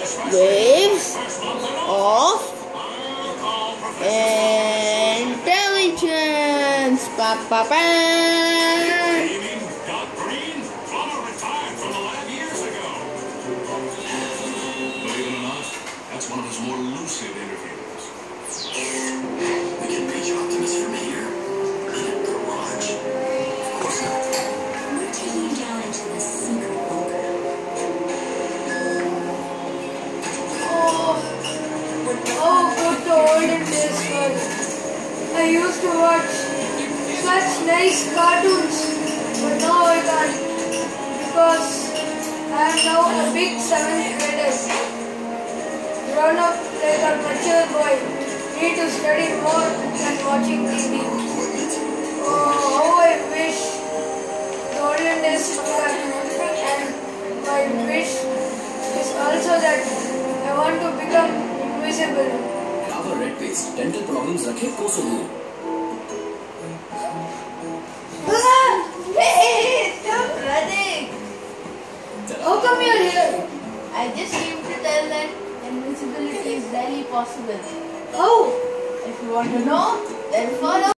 waves of intelligence. Pa pa pa. That's one of his more lucid interviews. We can reach Optimus from here. In the garage. Of course not. We're taking you down into the secret bunker. Oh, good to olden days, man. I used to watch such nice cartoons, but now I can't because I am now a big 7th grader. Grown up like a mature boy, need to study more than watching TV. Oh, how I wish the olden days come back, and my wish is also that I want to become invisible. Our red paste dental problems rakhe koso dur. Hey, stop running! How come you are here? I just came to tell that invisibility is really possible. How? If you want to know, then follow.